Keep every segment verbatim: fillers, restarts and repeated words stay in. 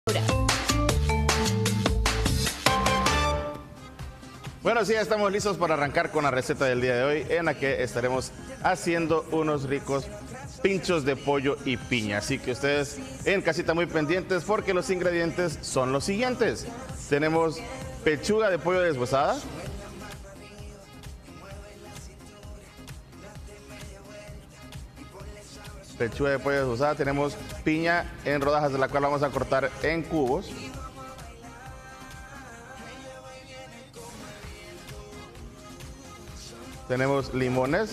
Bueno, sí, ya estamos listos para arrancar con la receta del día de hoy, en la que estaremos haciendo unos ricos pinchos de pollo y piña. Así que ustedes en casita muy pendientes, porque los ingredientes son los siguientes. Tenemos pechuga de pollo deshuesada, pechuga de pollo deshuesada, tenemos piña en rodajas, de la cual vamos a cortar en cubos. Tenemos limones.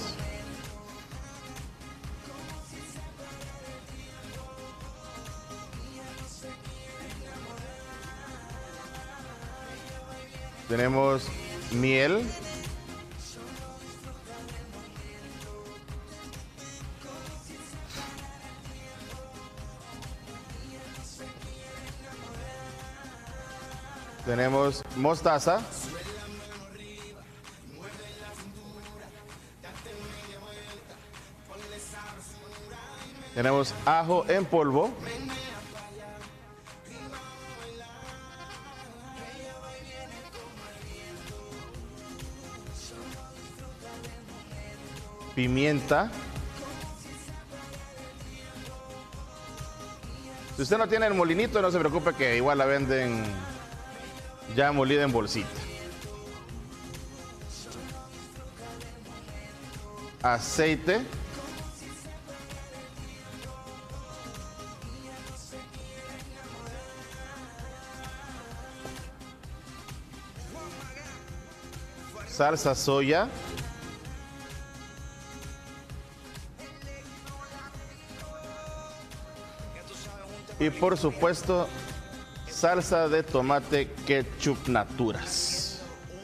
Tenemos miel. Tenemos mostaza. Tenemos ajo en polvo. Pimienta. Si usted no tiene el molinito, no se preocupe, que igual la venden ya molida en bolsita. Aceite. Salsa soya. Y por supuesto, salsa de tomate ketchup Naturas.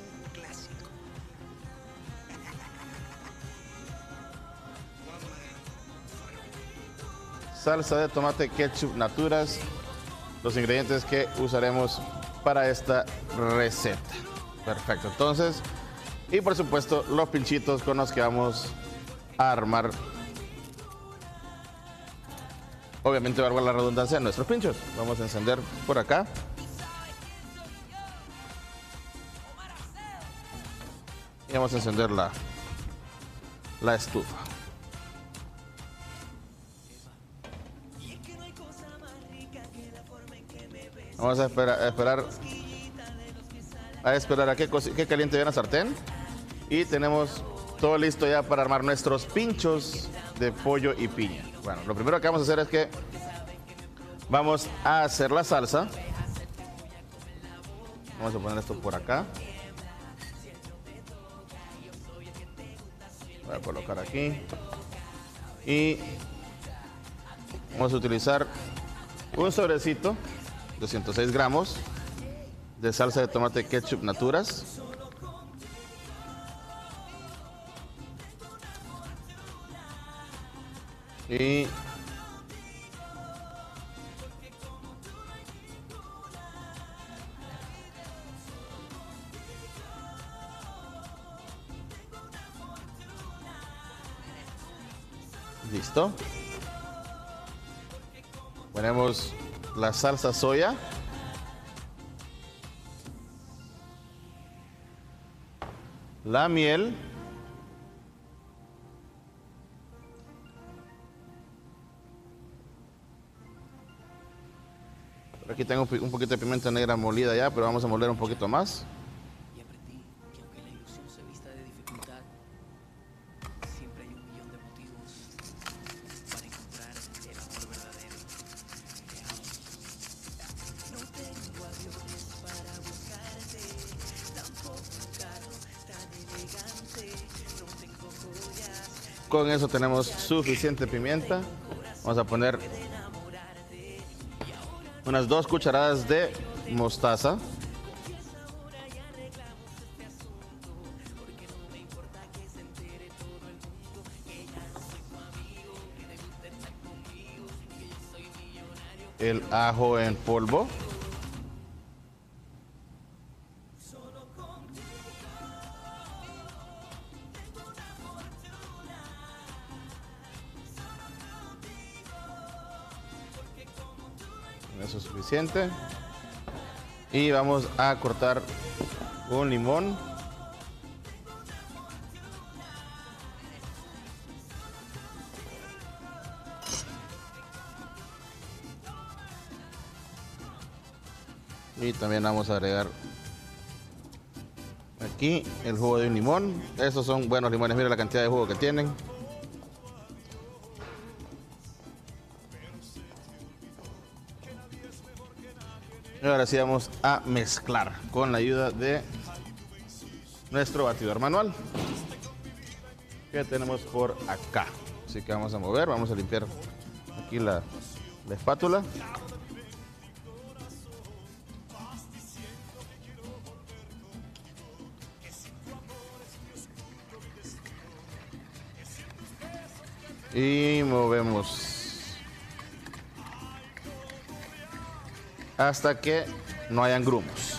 Salsa de tomate ketchup Naturas, los ingredientes que usaremos para esta receta. Perfecto, entonces, y por supuesto los pinchitos con los que vamos a armar, obviamente valga la redundancia, nuestros pinchos. Vamos a encender por acá. Y vamos a encender la, la estufa. Vamos a esperar a esperar a esperar a que, que caliente bien la sartén. Y tenemos todo listo ya para armar nuestros pinchos de pollo y piña. Bueno, lo primero que vamos a hacer es que vamos a hacer la salsa. Vamos a poner esto por acá. Voy a colocar aquí. Y vamos a utilizar un sobrecito de ciento seis gramos de salsa de tomate ketchup Naturas. Y listo. Ponemos la salsa soya. La miel. Aquí tengo un poquito de pimienta negra molida ya, pero vamos a moler un poquito más. Y aprendí que aunque la ilusión se vista de dificultad, siempre hay un millón de motivos para encontrar el amor verdadero. No tengo aviones para buscarte, tampoco un carro tan elegante, no tengo joyas. Con eso tenemos suficiente pimienta. Vamos a poner unas dos cucharadas de mostaza. El ajo en polvo. Esos suficiente. Y vamos a cortar un limón. Y también vamos a agregar aquí el jugo de un limón. Estos son buenos limones, mira la cantidad de jugo que tienen. Y ahora sí vamos a mezclar con la ayuda de nuestro batidor manual que tenemos por acá. Así que vamos a mover, vamos a limpiar aquí la, la espátula. Y movemos hasta que no hayan grumos.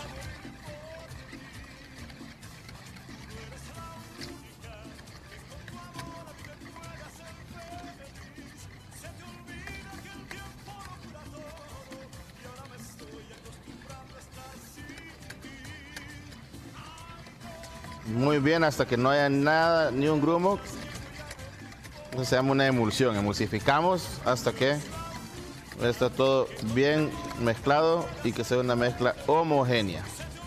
Muy bien, hasta que no haya nada, ni un grumo. Entonces se llama una emulsión. Emulsificamos hasta que está todo bien mezclado y que sea una mezcla homogénea.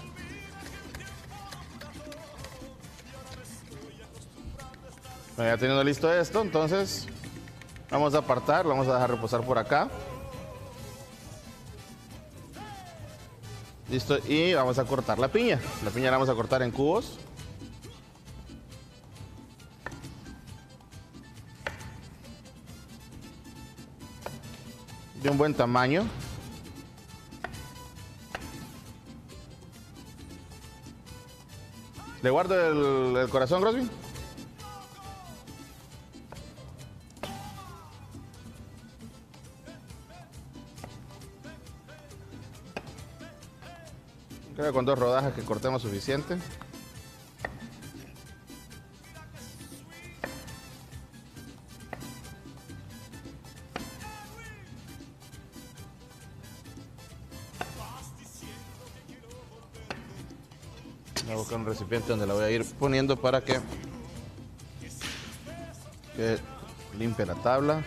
Bueno, ya teniendo listo esto, entonces vamos a apartar, lo vamos a dejar reposar por acá. Listo, y vamos a cortar la piña. La piña la vamos a cortar en cubos. De un buen tamaño. ¿Le guardo el, el corazón, Grosby? Creo que con dos rodajas que cortemos suficiente. Voy a buscar un recipiente donde la voy a ir poniendo para que, que limpie la tabla.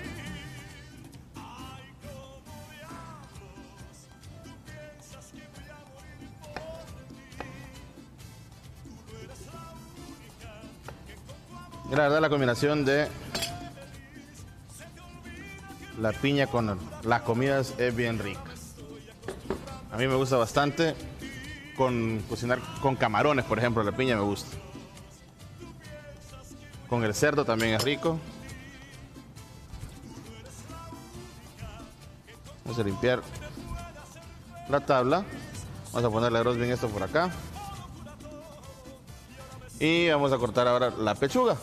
Y la verdad, la combinación de la piña con las comidas es bien rica. A mí me gusta bastante. Con cocinar con camarones, por ejemplo, la piña me gusta. Con el cerdo también es rico. Vamos a limpiar la tabla. Vamos a ponerle arroz bien esto por acá. Y vamos a cortar ahora la pechuga.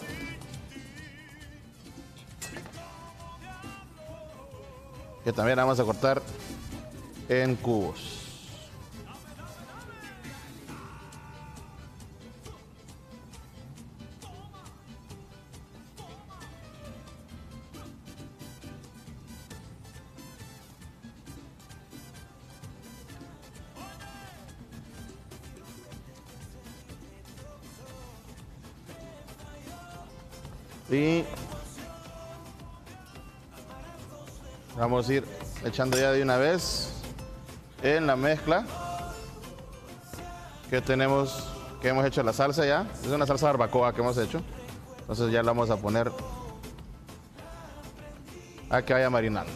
Que también la vamos a cortar en cubos. Y vamos a ir echando ya de una vez en la mezcla que tenemos, que hemos hecho la salsa ya. Es una salsa barbacoa que hemos hecho. Entonces ya la vamos a poner a que vaya marinando.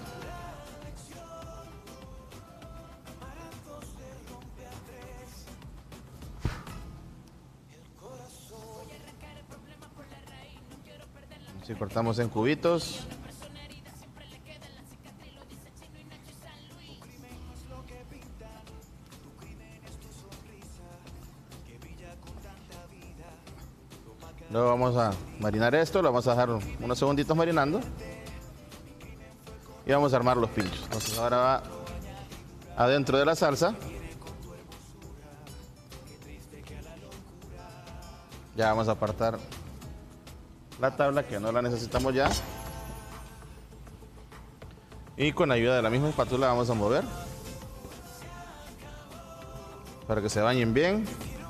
Si cortamos en cubitos. Luego vamos a marinar esto, lo vamos a dejar unos segunditos marinando. Y vamos a armar los pinchos. Entonces ahora va adentro de la salsa. Ya vamos a apartar la tabla que no la necesitamos ya. Y con ayuda de la misma espátula vamos a mover para que se bañen bien.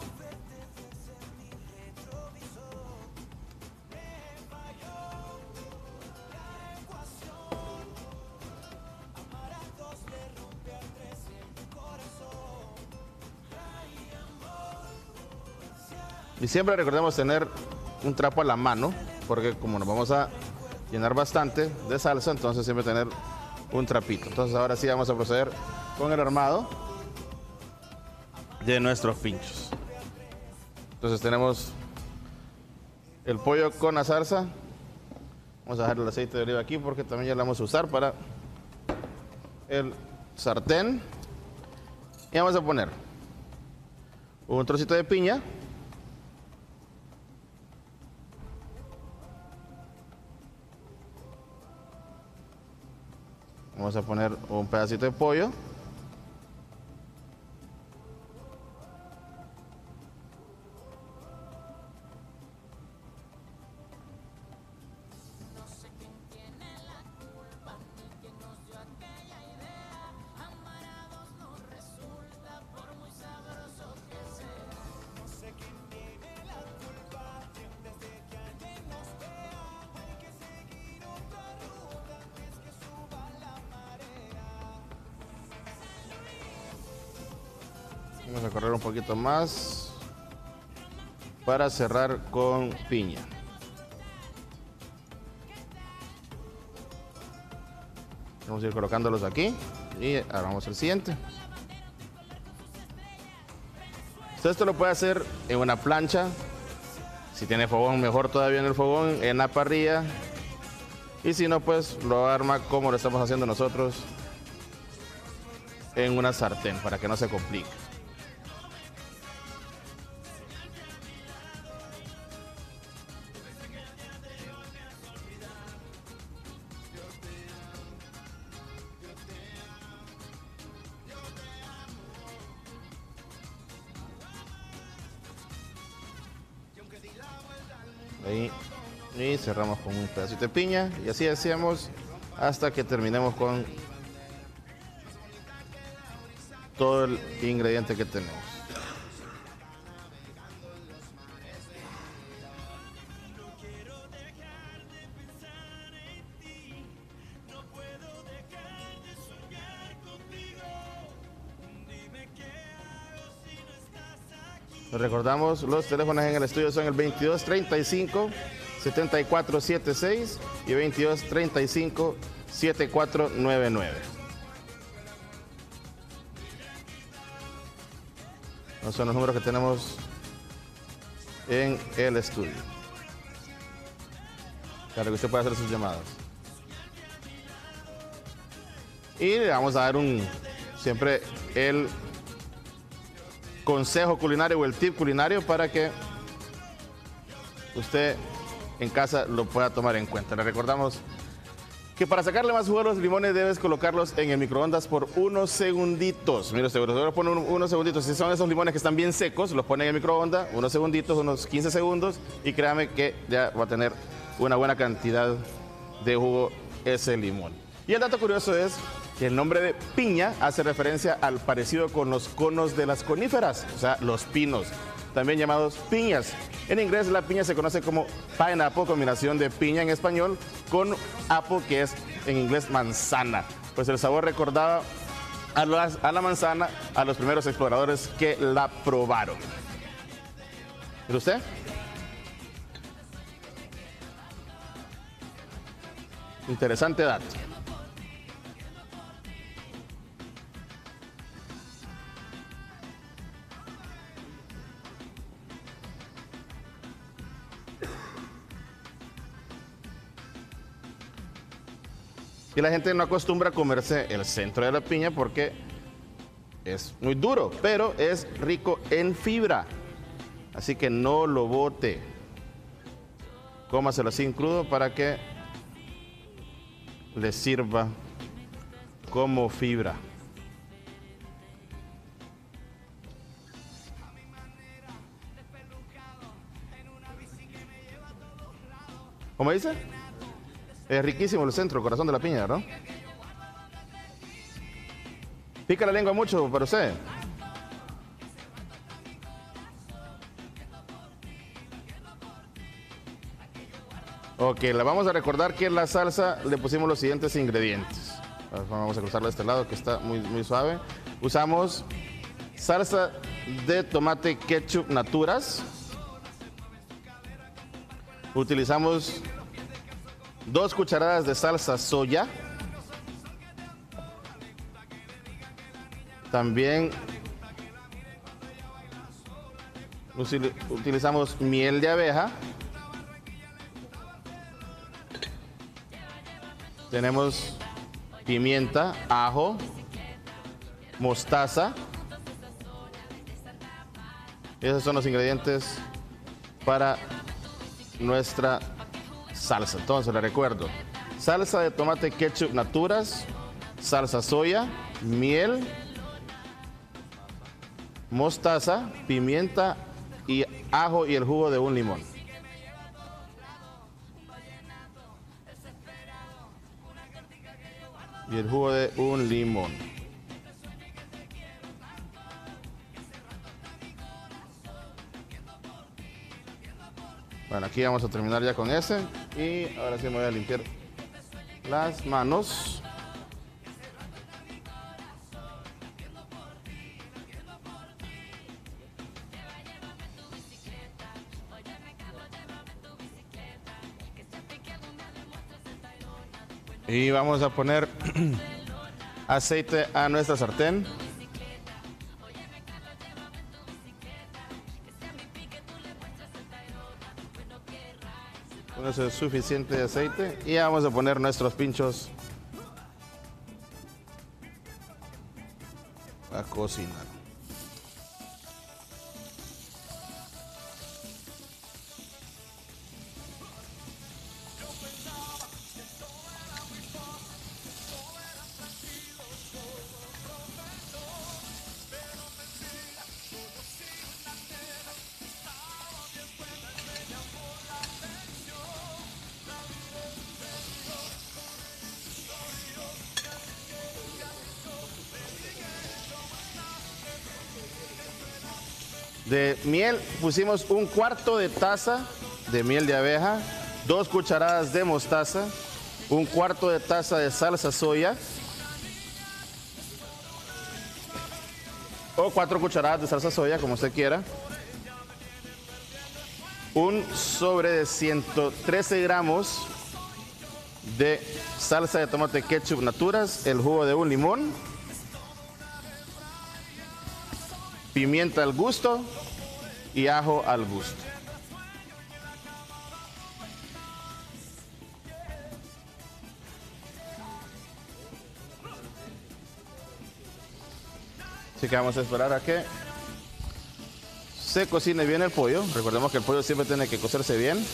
Y siempre recordemos tener un trapo a la mano, porque como nos vamos a llenar bastante de salsa, entonces siempre tener un trapito. Entonces ahora sí vamos a proceder con el armado de nuestros pinchos. Entonces tenemos el pollo con la salsa. Vamos a dejar el aceite de oliva aquí porque también ya lo vamos a usar para el sartén. Y vamos a poner un trocito de piña. Vamos a poner un pedacito de pollo. Vamos a correr un poquito más para cerrar con piña. Vamos a ir colocándolos aquí y ahora vamos al siguiente. Usted esto lo puede hacer en una plancha, si tiene fogón mejor todavía en el fogón, en la parrilla, y si no pues lo arma como lo estamos haciendo nosotros en una sartén para que no se complique. Ahí, y cerramos con un pedacito de piña y así hacemos hasta que terminemos con todo el ingrediente que tenemos. Les recordamos, los teléfonos en el estudio son el veintidós treinta y cinco, setenta y cuatro setenta y seis y veintidós treinta y cinco, setenta y cuatro noventa y nueve. Esos son los números que tenemos en el estudio, para que usted pueda hacer sus llamadas. Y le vamos a dar un, siempre el consejo culinario o el tip culinario para que usted en casa lo pueda tomar en cuenta. Le recordamos que para sacarle más jugo a los limones debes colocarlos en el microondas por unos segunditos. Mira, usted lo pone unos segunditos. Si son esos limones que están bien secos, los pone en el microondas unos segunditos, unos quince segundos, y créame que ya va a tener una buena cantidad de jugo ese limón. Y el dato curioso es que el nombre de piña hace referencia al parecido con los conos de las coníferas, o sea, los pinos, también llamados piñas. En inglés la piña se conoce como pineapple, combinación de piña en español con apple, que es en inglés manzana. Pues el sabor recordaba a, las, a la manzana a los primeros exploradores que la probaron. ¿Y usted? Interesante dato. Y la gente no acostumbra a comerse el centro de la piña porque es muy duro, pero es rico en fibra. Así que no lo bote. Cómaselo así en crudo para que le sirva como fibra. ¿Cómo dice? Es riquísimo el centro, el corazón de la piña, ¿no? Pica la lengua mucho para usted. Ok, le vamos a recordar que en la salsa le pusimos los siguientes ingredientes. Vamos a cruzarlo de este lado que está muy, muy suave. Usamos salsa de tomate ketchup Naturas. Utilizamos dos cucharadas de salsa soya. También utilizamos miel de abeja. Tenemos pimienta, ajo, mostaza. Esos son los ingredientes para nuestra salsa. Entonces, le recuerdo, salsa de tomate ketchup Naturas, salsa soya, miel, mostaza, pimienta y ajo y el jugo de un limón. Y el jugo de un limón. Bueno, aquí vamos a terminar ya con ese. Y ahora sí me voy a limpiar las manos. Y vamos a poner aceite a nuestra sartén. Con eso es suficiente de aceite. Y vamos a poner nuestros pinchos a cocinar. De miel pusimos un cuarto de taza de miel de abeja, dos cucharadas de mostaza, un cuarto de taza de salsa soya o cuatro cucharadas de salsa soya, como usted quiera, un sobre de ciento trece gramos de salsa de tomate ketchup Naturas, el jugo de un limón, pimienta al gusto y ajo al gusto. Así que vamos a esperar a que se cocine bien el pollo. Recordemos que el pollo siempre tiene que cocerse bien.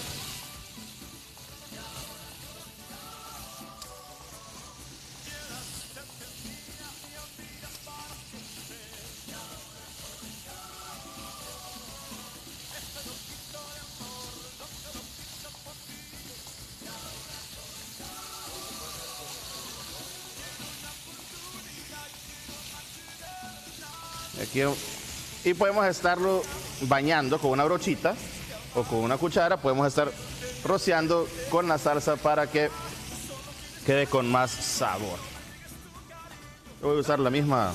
Aquí, y podemos estarlo bañando con una brochita o con una cuchara. Podemos estar rociando con la salsa para que quede con más sabor. Voy a usar la misma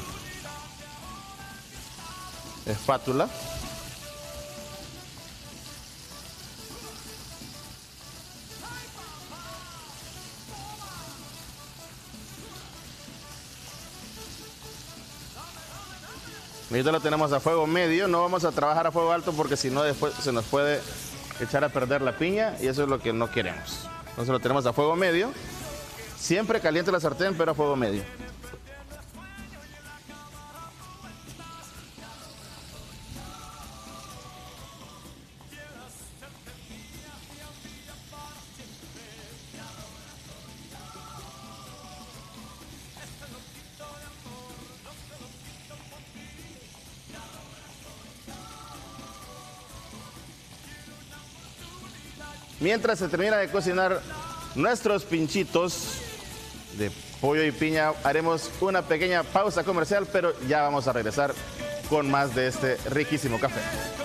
espátula. Ahorita lo tenemos a fuego medio, no vamos a trabajar a fuego alto porque si no después se nos puede echar a perder la piña y eso es lo que no queremos. Entonces lo tenemos a fuego medio, siempre caliente la sartén pero a fuego medio. Mientras se termina de cocinar nuestros pinchitos de pollo y piña, haremos una pequeña pausa comercial, pero ya vamos a regresar con más de este riquísimo café.